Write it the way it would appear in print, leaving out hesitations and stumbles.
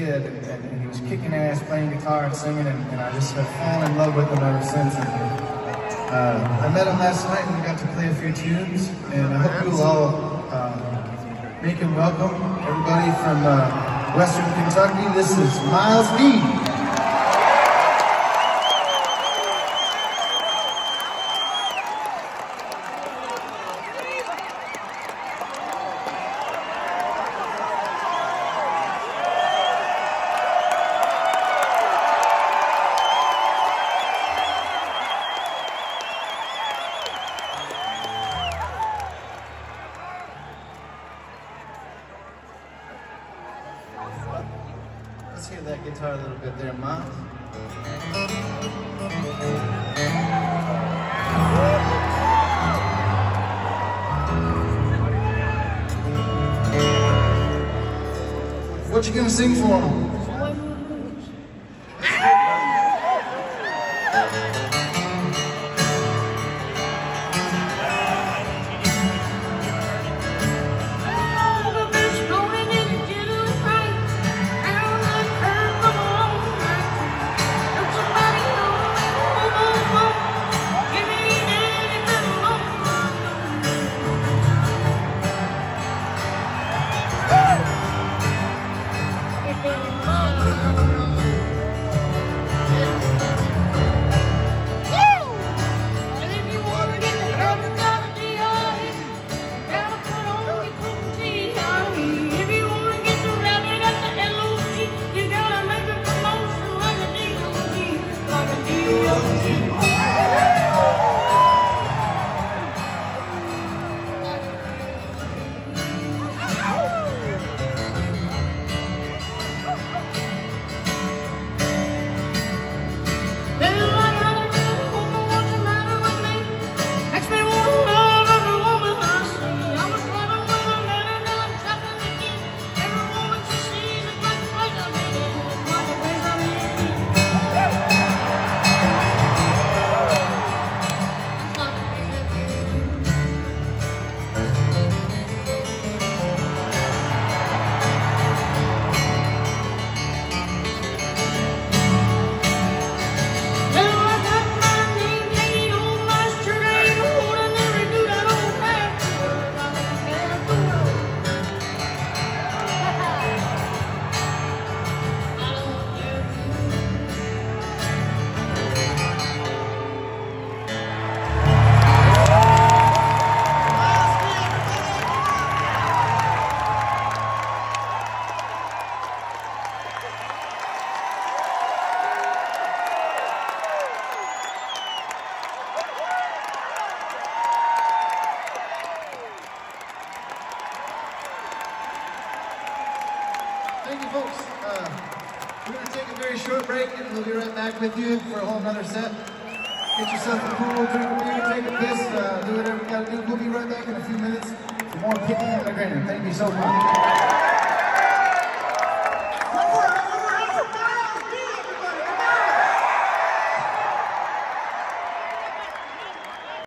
kid, and he was kicking ass, playing guitar and singing, and I just have fallen in love with him ever since. And, I met him last night and we got to play a few tunes, and I hope you'll all make him welcome. Everybody from Western Kentucky, this is Myles B. Let's hear that guitar a little bit there, Myles. What you gonna sing for him? Thank you, folks. We're going to take a very short break, and we'll be right back with you for a whole nother set. Get yourself a cool drink of beer, take a piss, do whatever you got to do. We'll be right back in a few minutes for more Kicking and Grinding. Thank you so much.